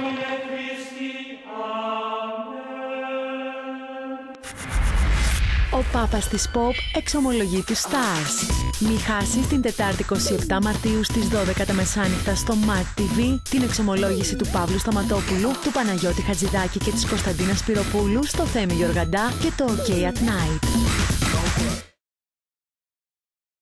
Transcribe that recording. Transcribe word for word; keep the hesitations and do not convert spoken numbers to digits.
Ο Πάπας της Pop εξομολογεί τους stars. Μη χάσεις την Τετάρτη είκοσι επτά Μαρτίου στις δώδεκα τα μεσάνυχτα στο Mat τι βι την εξομολόγηση του Παύλου Σταματόπουλου, του Παναγιώτη Χατζηδάκη και της Κωνσταντίνας Σπυροπούλου στο Θέμη Γεωργαντά και το OK at Night.